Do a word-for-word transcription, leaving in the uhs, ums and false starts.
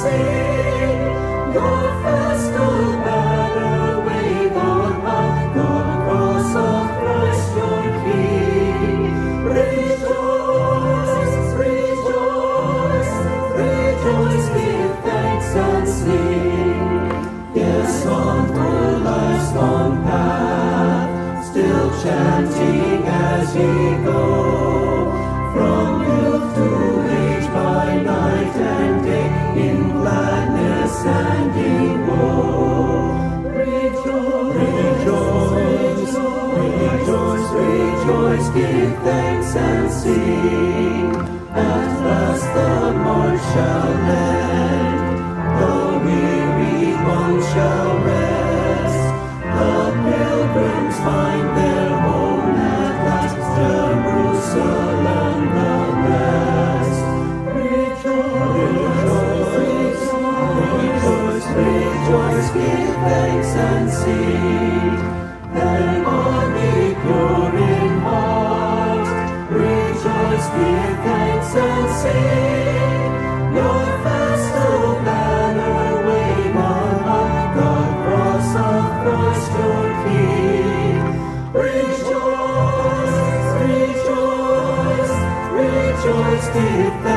sing. Your festal banner wave on high, the cross of Christ your King. Rejoice, rejoice, rejoice, give thanks and sing. Yes, on through life's long path, still chanting as ye go, from youth to age, by night and day, in gladness and in woe. Rejoice, rejoice, rejoice, rejoice, give thanks and sing. At last the march shall end, the weary one shall rest, the pilgrims find their home at last, Jerusalem the best. Rejoice, rejoice, rejoice, give thanks and sing. Then on ye pure in heart, rejoice, give thanks and sing. Your festal banner wave on high, the cross of Christ your King. Rejoice, rejoice, rejoice, give thanks.